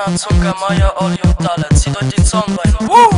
Banana, Zucker, Maya, Olli und Dalle. Zieht euch den Song rein.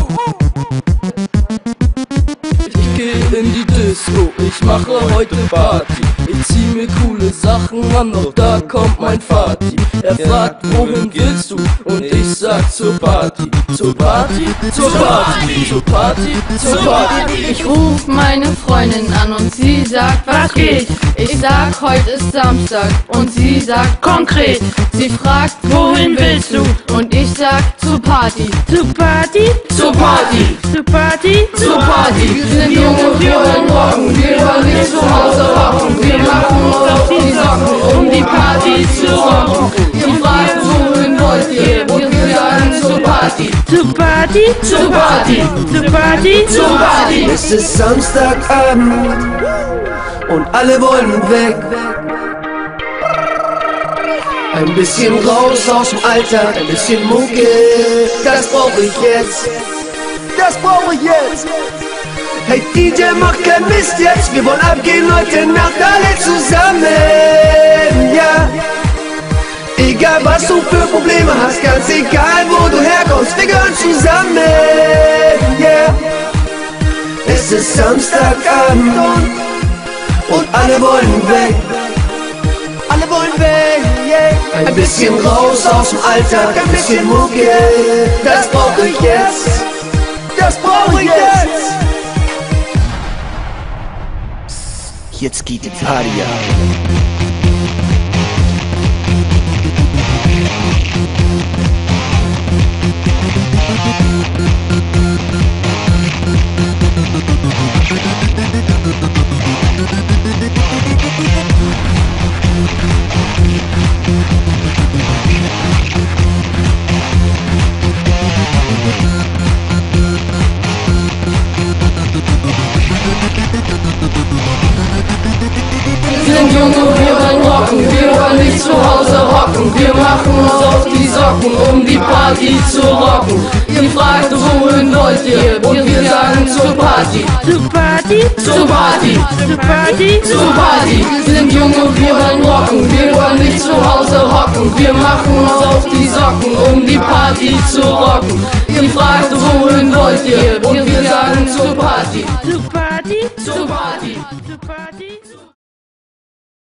Ich geh in die Disco, ich mache heute Party. Ich zieh mir coole Sachen an, doch da kommt mein Vati. Er fragt, wohin willst du? Und ich sag zur Party. Zur Party, zur Party, zur Party, zur Party. Ich ruf meine Freundin an und sie sagt, was geht? Ich sag, heute ist Samstag und sie sagt konkret. Sie fragt, wohin willst du? Und ich sag, zur Party. Zur Party? Zur Party, Zur Party? zur Party. Wir sind jung und wir wollen rocken, wir wollen nicht zu Hause hocken. Wir machen uns auf die Socken, um die Party zu rocken. Ihr fragt, wohin wollt ihr? Wir sagen zur Party. Zur Party? Zur Party, Zur Party? zur Party. Es ist Samstagabend und alle wollen weg. Ein bisschen raus aus dem Alltag, ein bisschen Mucke, das brauch ich jetzt. Das brauch ich jetzt. Hey DJ, mach kein Mist jetzt, wir wollen abgehen heute Nacht alle zusammen, ja. Egal was du für Probleme hast, ganz egal wo du herkommst, wir gehören zusammen, yeah. Es ist Samstagabend und alle wollen weg. Alle wollen weg, yeah. Ein bisschen raus aus dem Alltag, ein bisschen Mucke, das brauch ich jetzt. Das brauch ich jetzt. Jetzt geht die Party ab. Wir sind jung und wir wollen rocken, wir wollen nicht zu Hause hocken. Wir machen uns auf die Socken, um die Party zu rocken. Ihr fragt, wohin wollt ihr? Und wir sagen zur Party. Zur Party? Zur Party, Zur Party? zur Party. Wir sind jung und wir wollen rocken, wir wollen nicht zu Hause hocken. Wir machen uns auf die Socken, um die Party zu rocken. Ihr fragt, wohin wollt ihr? Und wir sagen zur Party. Zur Party?